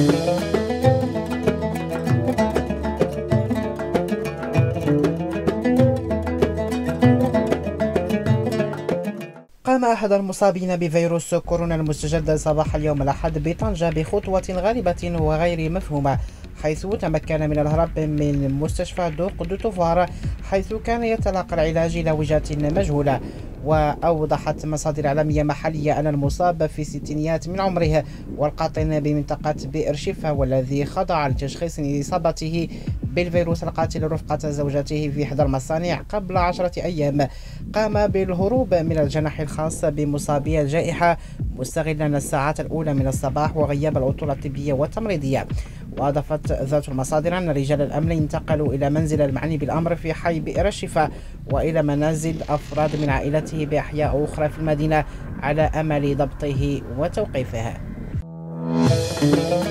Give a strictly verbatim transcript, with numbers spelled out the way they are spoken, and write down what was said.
قام أحد المصابين بفيروس كورونا المستجد صباح اليوم الأحد بطنجة بخطوة غريبة وغير مفهومة، حيث تمكن من الهرب من مستشفى دوق دو توفار حيث كان يتلقى العلاج إلى وجهة مجهولة. وأوضحت مصادر إعلامية محلية أن المصاب في الستينيات من عمره والقاطن بمنطقة بئر شفا، والذي خضع لتشخيص إصابته بالفيروس القاتل رفقة زوجته في إحدى المصانع قبل عشرة أيام، قام بالهروب من الجناح الخاص بمصابي الجائحة مستغلا الساعات الأولى من الصباح وغياب العطور الطبية والتمريضية. وأضافت ذات المصادر أن رجال الأمن انتقلوا إلى منزل المعني بالأمر في حي بئر الشفاء وإلى منازل أفراد من عائلته بأحياء أخرى في المدينة على أمل ضبطه وتوقيفه.